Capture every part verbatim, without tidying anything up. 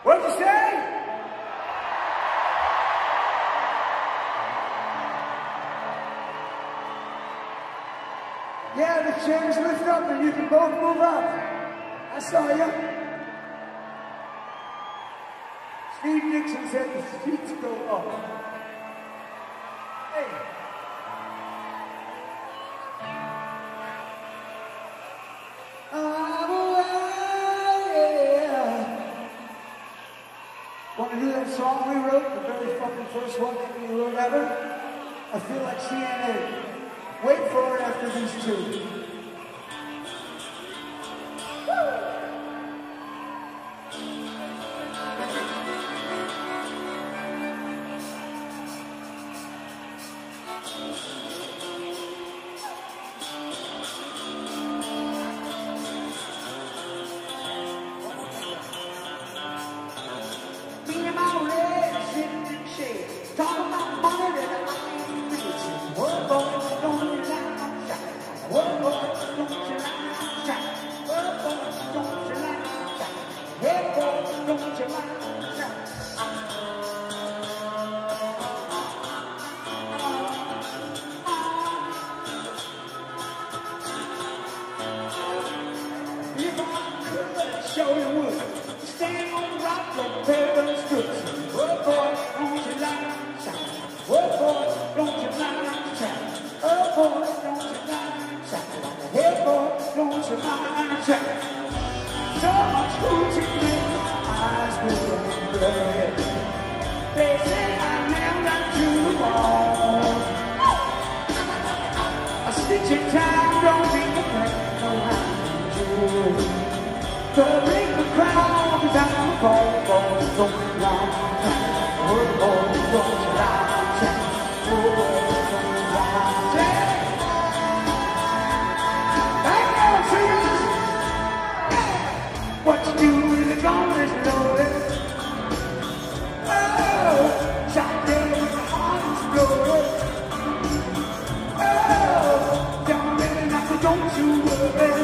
What'd you say? Yeah, the chairs lift up and you can both move up. I saw you. Steve Nixon said the seats go up. Hey. I'm away. Want to do that song we wrote, the very fucking first one that we wrote ever? I feel like C N A. Wait for it after these two. Show you wood. Stand on the rock like Paris goods. Oh boy, don't you like to shine? Oh boy, don't you like to shine? Oh boy, don't you like to shine? Hey boy, don't you like to shine? So much food to make my eyes go red. They say I never do wrong. A stitch in time don't make a break. No how to do it. So make the crowd, cause I'm a boy, boy, don't you like that? Oh, boy, don't you like that? Oh, boy, don't you like that? Thank you, singers! What you do when the gun is loaded? Oh, shot dead when the heart is loaded. Oh, don't really like to, don't you worry.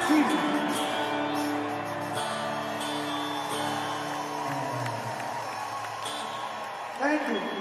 Thank you.